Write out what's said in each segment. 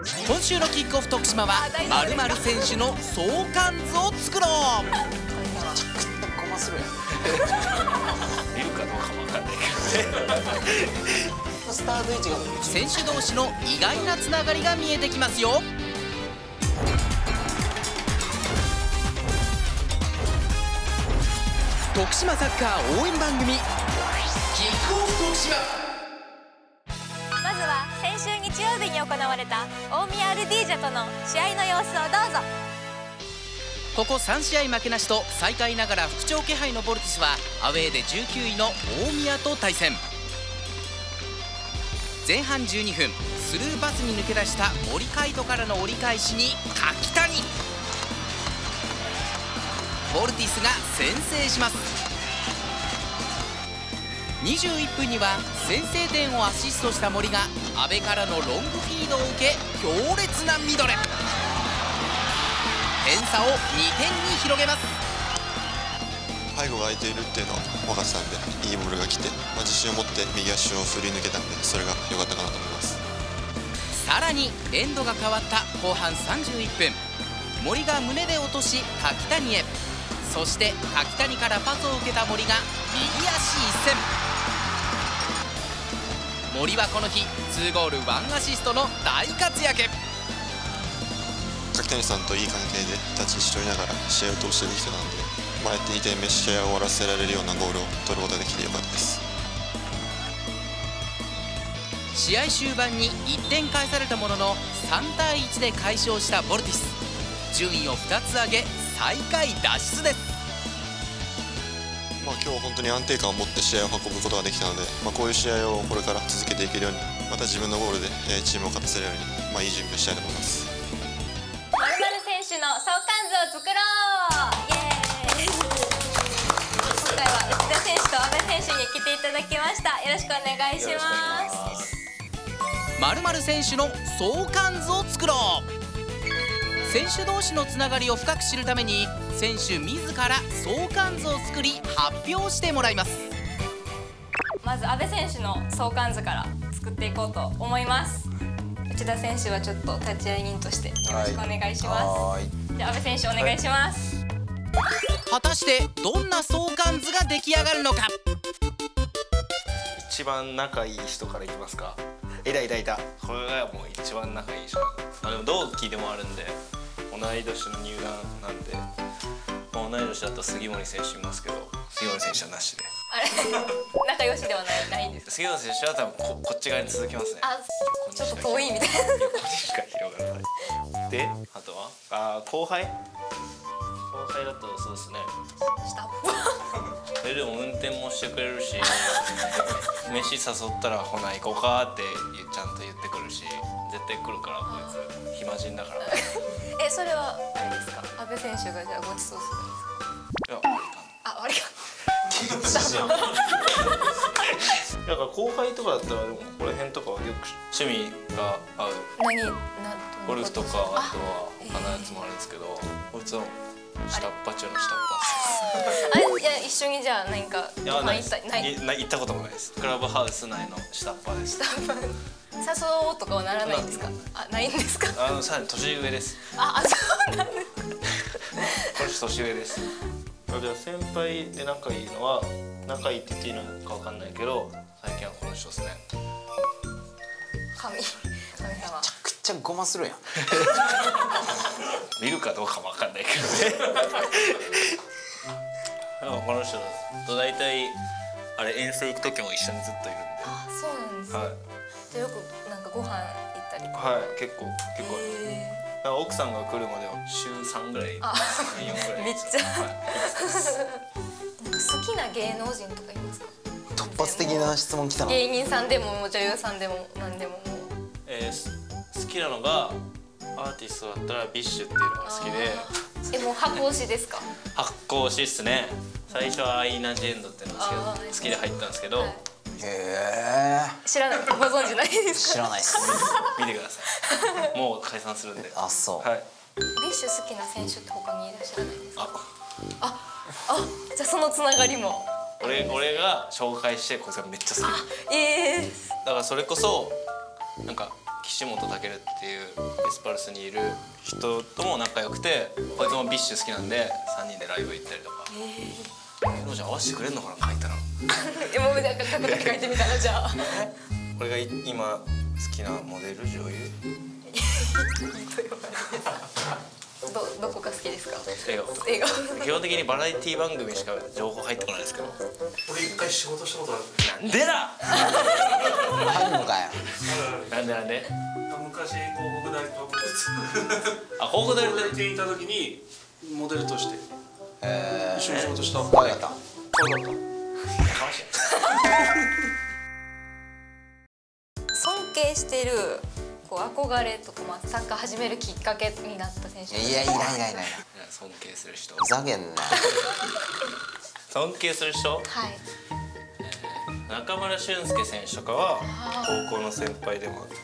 今週のキックオフ徳島は〇〇選手の相関図を作ろう。 めちゃくちゃごまするやん。 見るかどうかも分かんないけどスタート位置が選手同士の意外なつながりが見えてきますよ。徳島サッカー応援番組キックオフ徳島。 まずは先週日曜日に行われた大宮アルディージャとの試合の様子をどうぞ。 ここ3試合負けなしと最下位ながら復調気配のボルティスはアウェーで19位の大宮と対戦。前半12分、スルーパスに抜け出した森海斗からの折り返しに柿谷。ボルティスが先制します。21分には先制点をアシストした森が阿部からのロングフィードを受け強烈なミドル。点差を2点に広げます。 背後が空いているっていうのは分かってたんで、いいボールが来て、自信を持って右足を振り抜けたんで、それが良かったかなと思います。 さらにエンドが変わった後半31分、森が胸で落とし柿谷へ。そして柿谷からパスを受けた森が右足一閃。森はこの日2ゴール1アシストの大活躍。 柿谷さんといい関係で立ち位置取りながら試合を通してできてたので、あえて2点目試合を終わらせられるようなゴールを取ることができてよかったです。 試合終盤に1点返されたものの3対1で快勝したボルティス。順位を2つ上げ最下位脱出です。 今日本当に安定感を持って試合を運ぶことができたので、こういう試合をこれから続けていけるように、また自分のゴールでチームを勝たせるように、いい準備をしたいと思います。 〇〇選手の相関図を作ろう。イエーイ。今回は内田選手と阿部選手に来ていただきました。よろしくお願いします。 〇〇選手の相関図を作ろう。選手同士のつながりを深く知るために選手自ら相関図を作り発表してもらいます。 まず阿部選手の相関図から作っていこうと思います。内田選手はちょっと立会人としてよろしくお願いします。じゃあ阿部選手お願いします。 果たしてどんな相関図が出来上がるのか。 一番仲いい人からいきますか。いたこれがもう一番仲いい人。でも同期でもあるんで同い年の入団なんで、同い年だと杉森選手いますけど、杉森選手はなしで。 あれ仲良しではないんですか。 杉森選手は多分こっち側に続きますね。 あ、ちょっと遠いみたいな。 横にしか広がらない。で、あとは後輩だとそうですね。 下それでも運転もしてくれるし飯誘ったらほな行こうかってちゃんと言ってくるし、絶対来るからこいつ暇人だからそれはあれですか、阿部選手がじゃあごちそうするんですか。 いや終わりかあ、終わりか。 だから後輩とかだったらでもこの辺とかはよく趣味が合うゴルフとか、あとは他のやつもあるんですけど、こいつは下っ端中の下っ端。 いや一緒にじゃあ何かご飯行った行ったこともないです。クラブハウス内の下っ端です。 誘おうとかはならないんですか。あ、ないんですか。 さらに年上です。 そうなんですか。 この人年上です。じゃあ先輩で仲いいのは、仲いいって言っていいのかわかんないけど、最近はこの人ですね。 神様。 めちゃくちゃごまするやん。 見るかどうかもわかんないけどね。でもこの人と大体あれ遠征行く時も一緒にずっといるんで。 あ、そうなんですね。 はい。 じゃあよくなんかご飯行ったりとか。 はい、結構なんか奥さんが来るまでは週3ぐらい、4ぐらい。 めっちゃ。なんか好きな芸能人とかいますか。 突発的な質問来たな。 芸人さんでも女優さんでも何でももう。 好きなのがアーティストだったらビッシュっていうのが好きで。 もう箱推しですか。 発酵しっすね。最初はアイナ・ジ・エンドっていうのが好きで入ったんですけど、 へえ。 知らない、ご存知ないですか。 知らないっす。 見てください。もう解散するんで。 あ、そう。 はい。 ビッシュ好きな選手って他にいらっしゃらないですか。 あ、 じゃあそのつながりも。 俺が紹介してこいつがめっちゃ好き。 ええ。 だからそれこそなんか岸本健っていうエスパルスにいる人とも仲良くて、こいつもビッシュ好きなんで3人でライブ行ったりとか。エロじゃ合わせてくれんのかな、書いたら。 もうなんか書くだけ書いてみたらじゃあ。 これが今好きなモデル女優。 どこが好きですか？ 映画。 映画。 基本的にバラエティ番組しか情報入ってこないですけど。 俺一回仕事したことある。 なんでだ。 あるのかよ。 なんで。 昔広告代理とあ、広告代理出ていた時にモデルとして一緒に仕事した。 可愛かった。 可愛かった。 尊敬してるこう憧れとか、まあ、サッカー始めるきっかけになった選手。 いやいらん。 尊敬する人。 ふざけんな。 尊敬する人。 はい。 中村俊輔選手とかは高校の先輩でもあって、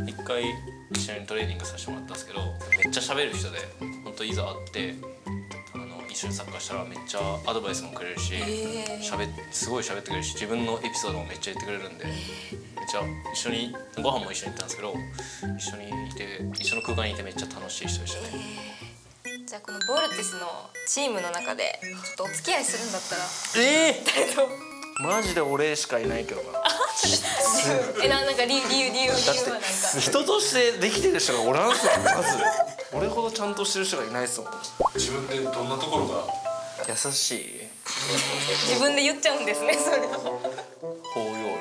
一回一緒にトレーニングさせてもらったんですけど、めっちゃ喋る人で、本当いざ会って一緒にサッカーしたらめっちゃアドバイスもくれるし、すごい喋ってくれるし、自分のエピソードもめっちゃ言ってくれるんで、めっちゃ一緒にご飯も一緒に行ったんですけど、一緒にいて一緒の空間にいてめっちゃ楽しい人でしたね。 じゃあこのボルティスのチームの中でちょっとお付き合いするんだったらマジで俺しかいないけどな。 なんか理由はなんか人としてできてる人がおらんすよ。まず俺ほどちゃんとしてる人がいないっすもん。 自分でどんなところが優しい、 自分で言っちゃうんですね、それは。 包容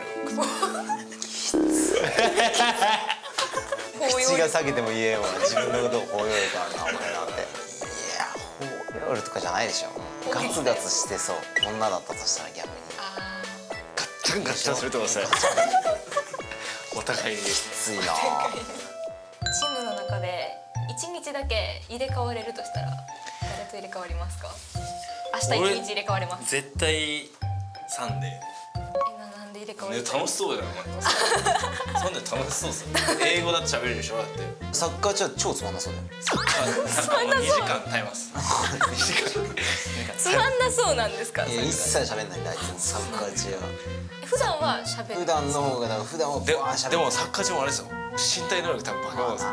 口が裂けても言えよ。自分のことを包容力あるなお前なんて。いや包容力とかじゃないでしょ。ガツガツしてそう女だったとしたら逆に。 ガッチャンするとかさ、お互いにきついな。 チームの中で1日だけ入れ替われるとしたら誰と入れ替わりますか？明日1日入れ替われます。 絶対サンデなんで入れ替わる？ ー、楽しそうだよね。サンデー楽しそうっすよ。英語だって喋れるでしょ。だってサッカー中は超つまんなそうだよ。 2時間耐えます。2時間つまんなそうなんですか？ いや一切喋んないんだあいつサッカー中は。 普段は喋る。 普段の方がだから普段はでバー喋る。 でもサッカー中もあれですよ、身体能力多分バカなんですよ。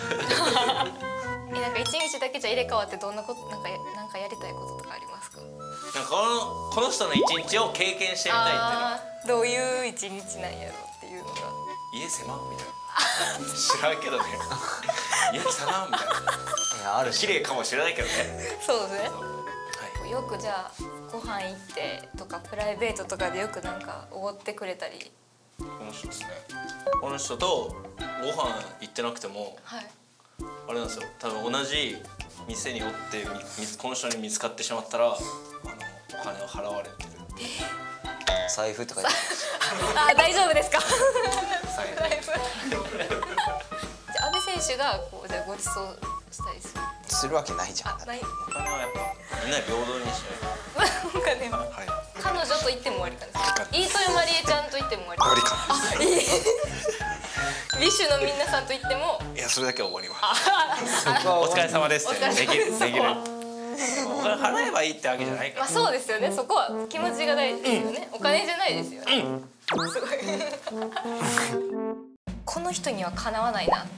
なんか1日だけじゃ入れ替わってどんなことなんかやりたいこととかありますか？ なんかこの人の一日を経験してみたいっていうのは。 どういう一日なんやろっていうのが。 家狭みたいな。知らんけどね。家来たなみたいな。 いやあるし。 綺麗かもしれないけどね。 そうですね。 はい。 よくじゃあご飯行ってとかプライベートとかでよくなんかおごってくれたり。 この人ですね。この人とご飯行ってなくても、 はい。 あれなんですよ。多分同じ店におってこの人に見つかってしまったらお金を払われてる。 財布とか言って大丈夫ですか？ 財布。 じゃあ阿部選手がこうじゃあご馳走したりする。 するわけないじゃん。 ない。 お金はやっぱみんな平等にしお金は。 ない。はい。 彼女と行っても終わりかですか？飯豊まりえちゃんと行っても終わり。 終わりか。 あ、いい。ビッシュの皆さんと行っても。 いやそれだけは終わります。お疲れ様ですってできる。お金払えばいいってわけじゃないから。 まあそうですよね。そこは気持ちが大事ですよね。お金じゃないですよね。すごい。この人にはかなわないなって。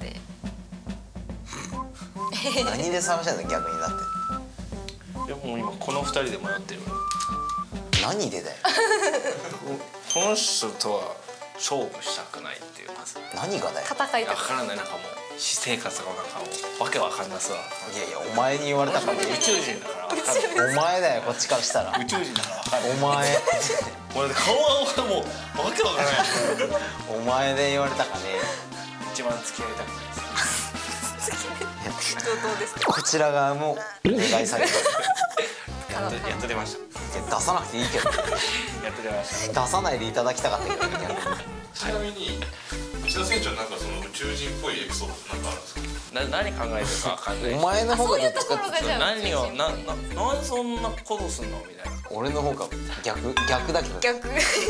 何で探したの逆にだって。 でも今この2人で迷ってる。 何でだよ。 この人とは勝負したくないっていうまず。 何がだよ。 戦いとか。 わからない、なんかもう私生活がなんかもうわけわかんなさ。 いやいやお前に言われたから宇宙人だからわかんない。 お前だよこっちからしたら。 宇宙人だからわかんない。 お前俺顔はもうわけわからない。 お前で言われたかね。 一番付き合いたくないです。 どうですか？ こちら側も願い下げてやっと出ました。 出さなくていいけど。 やっと出ました。 出さないでいただきたかったけど逆に。 ちなみに内田選手はなんかその宇宙人っぽいエピソードってなんかあるんですか？ 何考えてるかわかんない。 お前の方がどっちそういうところかがじゃあ何をなんでそんなことすんのみたいな。 俺の方が逆だけど。 逆。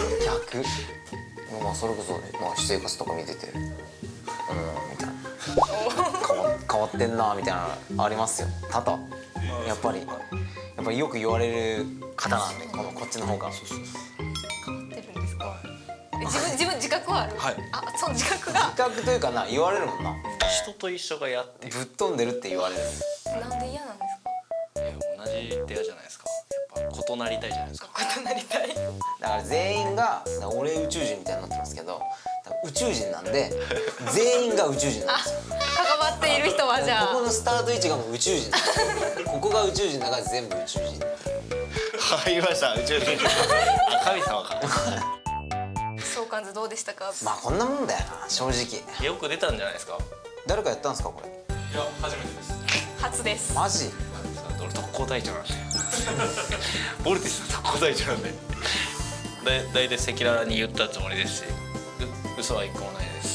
まあそれこそまあ私生活とか見ててみたいな変わってんなみたいなのありますよ。ただやっぱりよく言われる方なんでこっちの方が。 変わってるんですか？ 自覚はある。 はい。 あ、その自覚が。 自覚というかな、言われるもんな。 人と一緒が嫌っていう。 ぶっ飛んでるって言われる。 なんで嫌なんです同じって嫌じゃないですか。やっぱ異なりたいじゃないですか。 か。異なりたい。 だから全員が俺宇宙人みたいになってますけど、宇宙人なんで全員が宇宙人なんですよ。 関わっている人はじゃあ。 ここのスタート位置がもう宇宙人。ここが宇宙人だから全部宇宙人。 入りました、宇宙人。あ、神様か。 相関図どうでしたか。 まあこんなもんだよな、正直。 よく出たんじゃないですか。 誰かやったんですかこれ。 いや初めてです。 初です。 マジ。 俺特攻隊長なんで。ボルティスの特攻隊長なんで。だいたい赤裸々に言ったつもりですし、嘘は一個もないです。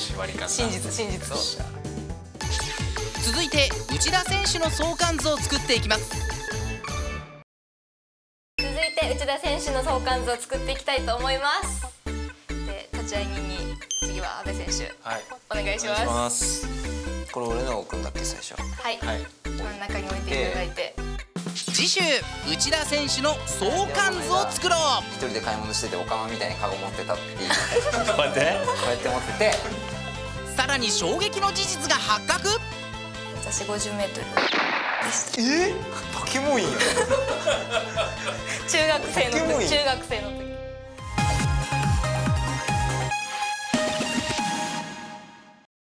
縛り方。 真実を。 続いて内田選手の相関図を作っていきます。 続いて内田選手の相関図を作っていきたいと思います。で、立会人に次は阿部選手、 はい。 お願いしお願いしまます。 これ俺の置くんだっけ最初。 す。はい。 はい。 真ん中に置いていただいて。 次週内田選手の相関図を作ろう。 一人で買い物してておかまみたいにカゴ持ってたっていう。 こうやってね。 こうやって持ってて。 さらに衝撃の事実が発覚。 私50mでした。 バケモンや。 中学生のポケモンや時